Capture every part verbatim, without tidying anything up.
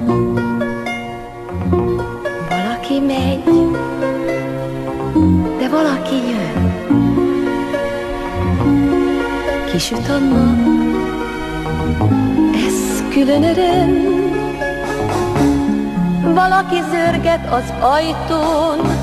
Valaki megy, de valaki jön. Kisüt a nap, ez külön öröm. Valaki zörget az ajtón,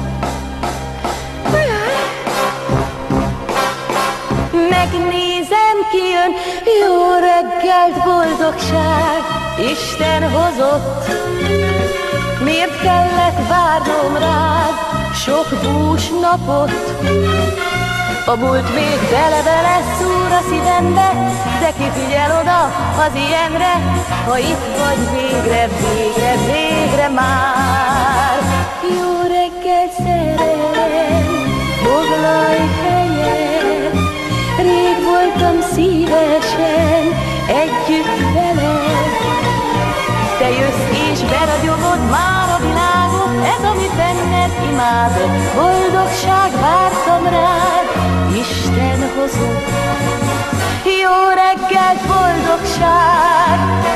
megnézem, ki jön. Jó reggelt, boldogság, Isten hozott. Miért kellett várnom rád sok bús napot? A múlt még bele-bele szúr a szívembe, de ki figyel oda az ilyenre, ha itt vagy végre, végre, végre már. Jó reggel, szerelem, foglalj helyet, rég voltam szívesen együtt veled. Te jössz és beragyogod már a világot, ez amit benned imádok, boldogság vártam rád, Isten hozott. Jó reggelt, boldogság,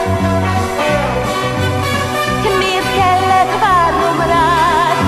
miért kellett várnom rád?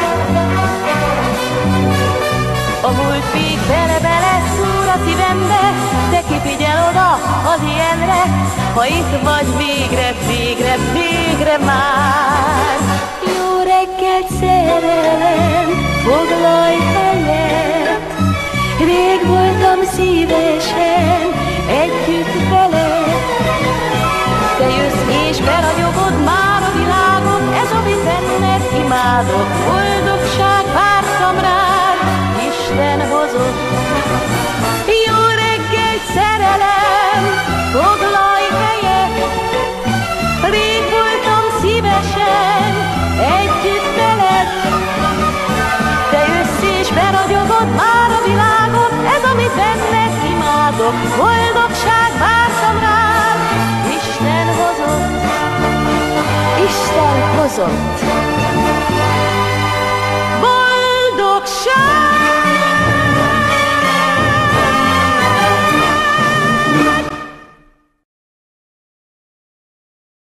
A múlt még bele-bele szúr a szívembe, de ki figyel oda az ilyenre, ha itt vagy végre, végre, végre már. Jó reggelt, szerelem, foglalj helyet, rég voltam szívesen együtt veled. Te jössz és beragyogod már a világot, ez amit benned imádok, boldogság vártam rád, Isten hozott. Jó reggelt, szerelem, foglalj helyet, rég voltam szívesen együtt veled. Te jössz és beragyogod már a világot, ez amit benned imádok, boldogság vártam rád, Isten hozott. Isten hozott.